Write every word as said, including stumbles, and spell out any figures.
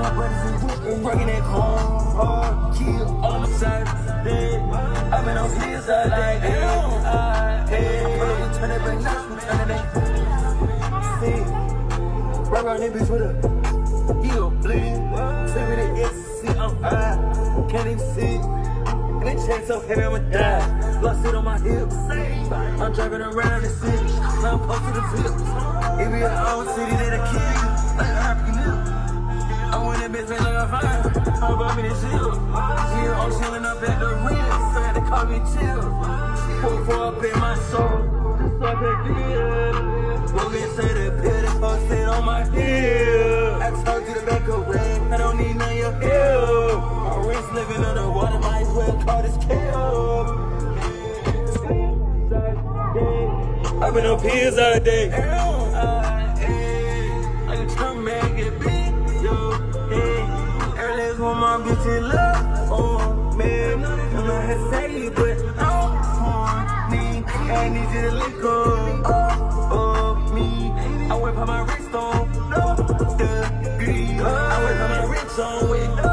my brothers in whooping, bringing it home. Hard kill all my sides dead. I've been on his all day. I'm pulling, turn it back, now we turn it back. See, right around that bitch with a Yeät Lüh. Take me to ecstasy, I'm high, can't even see. And that chain so heavy, I'ma die. Lost it on my hips. I'm driving around the city, now I'm posted the tips. It be an old city that'll kill you, like a happy nip. I want that bitch like a fire, how about me to chill? Yeah, I'm chilling up at the rim, so I had to call me chill. Pour for up in my soul, just like a deal. Go get say the pill, that fuck sit on my heel. I talk to the back of red, I don't need none of your help. My wrist living underwater, might as well call this kill. I've been on pills all day. I can come back and beat yo. Everything's with my bitch in love. Oh man, I don't know how to say it, but don't harm me. I need you to let go of me. I went by my wrist on no degree. I went by my wrist on with